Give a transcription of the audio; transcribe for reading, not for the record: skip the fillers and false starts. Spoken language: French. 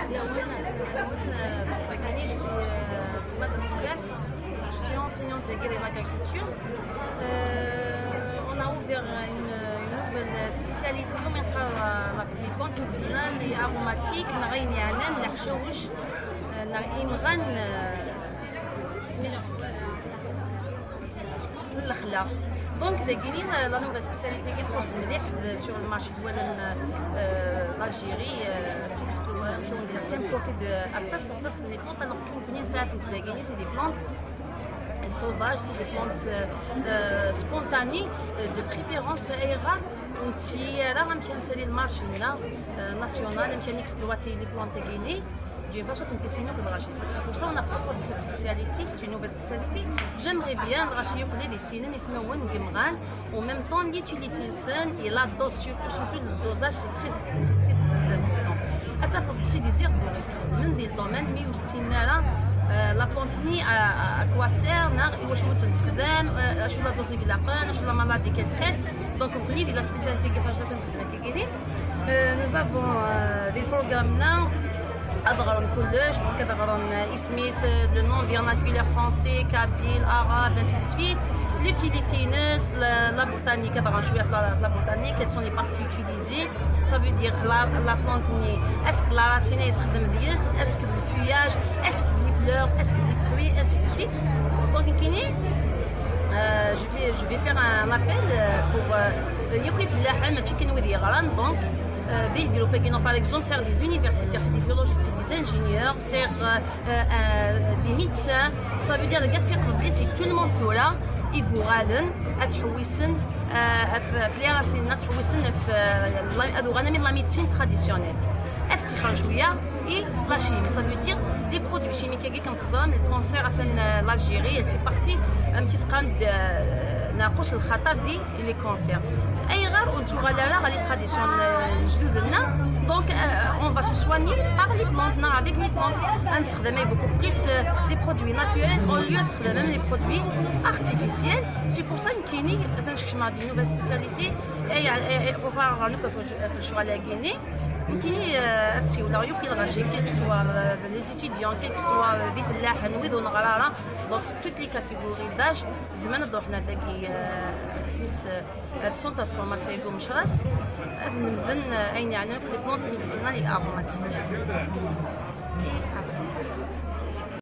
C'est Madame Ouvert. Je suis enseignante agréée en agriculture. On a ouvert une nouvelle spécialité la plante médicinale et aromatique. Donc, la nouvelle spécialité qui est sur le marché de l'Algérie, c'est des plantes sauvages, c'est des plantes spontanées, de préférence aéra. C'est le marché national, on exploiter les plantes guinéennes. C'est pour ça qu'on a proposé cette spécialité, c'est une nouvelle spécialité. J'aimerais bien les dessiner, en même temps l'utilité et la dose, surtout le dosage, c'est très important. C'est des herbes de restreindre des domaines, mais aussi la plante à quoi sert, la dose de la peine, la maladie qu'elle traite. Donc, on connaît la spécialité qui nous avons des programmes là. Le nom vernaculaire français, kabyle, arabe, ainsi de suite. L'utilité, la botanique, la botanique, quelles sont les parties utilisées. Ça veut dire la plante, est-ce que la racine est-ce que le feuillage, est-ce que les fleurs, est-ce que les fruits, ainsi de suite. Donc, je vais faire un appel pour donc des groupes qui par exemple c'est des universitaires, c'est des biologistes, c'est des ingénieurs, c'est des médecins. Ça veut dire que si tout le monde est là, il la médecine traditionnelle. Et la chimie, ça veut dire des produits chimiques qui sont le cancer l'Algérie, elle fait partie qui se ناقص الخطر دي لي كونسير اي غير ونتوما لا لي تراديسيون جدودنا دونك اون فا سو سواني باغ لي بلونت افيك لي بلونت غنستخدم بوكو بليس لي برودوي ناتوريل اون ليو نستخدم لي برودوي ارتيفيسيال سي بور سا كايني تنشكشما دي نوفيل سبيسياليتي اي اوفر نكتشوا على كيني يمكن هادشي ولا يمكن الغاشي كيل كسوا لي ستوديون كيل كسوا دي فلاح نويدو نغرارا دونك توت لي كاتيجوري داج زعما نبداو حنا داكي سميس هاد السونتر فورماسيون يقوم مشراس نبدا اين يعني لي بلونت ميديسينال اي اروماتيك.